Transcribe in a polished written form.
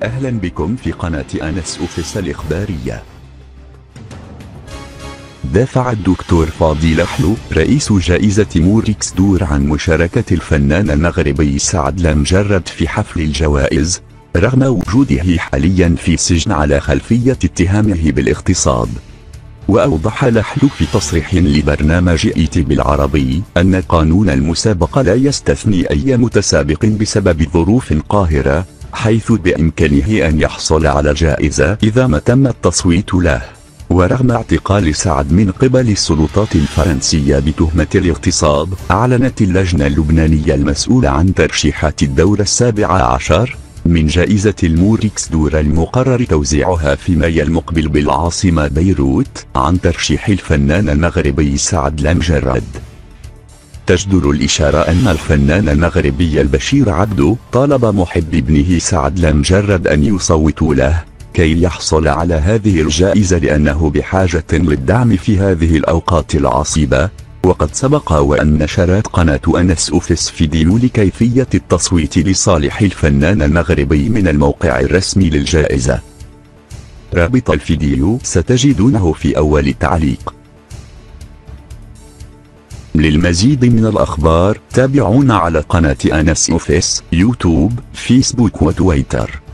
أهلا بكم في قناة أنس أوفيس الإخبارية. دافع الدكتور فاضل حلو رئيس جائزة موريكس دور عن مشاركة الفنان المغربي سعد لمجرد في حفل الجوائز رغم وجوده حاليا في سجن على خلفية اتهامه بالاغتصاب. وأوضح لحلو في تصريح لبرنامج إيتي بالعربي أن قانون المسابقة لا يستثني أي متسابق بسبب ظروف قاهرة، حيث بإمكانه أن يحصل على جائزة إذا ما تم التصويت له. ورغم اعتقال سعد من قبل السلطات الفرنسية بتهمة الاغتصاب، أعلنت اللجنة اللبنانية المسؤولة عن ترشيحات الدور 17 من جائزة الموريكس دور المقرر توزيعها في مايو المقبل بالعاصمة بيروت عن ترشيح الفنان المغربي سعد لمجرد. تجدر الإشارة أن الفنان المغربي البشير عبدو طالب محب ابنه سعد لمجرد أن يصوتوا له كي يحصل على هذه الجائزة لأنه بحاجة للدعم في هذه الأوقات العصيبة. وقد سبق وأن نشرت قناة أنس أوفيس فيديو لكيفية التصويت لصالح الفنان المغربي من الموقع الرسمي للجائزة. رابط الفيديو ستجدونه في أول تعليق. للمزيد من الأخبار تابعونا على قناة أنس أوفيس يوتيوب، فيسبوك وتويتر.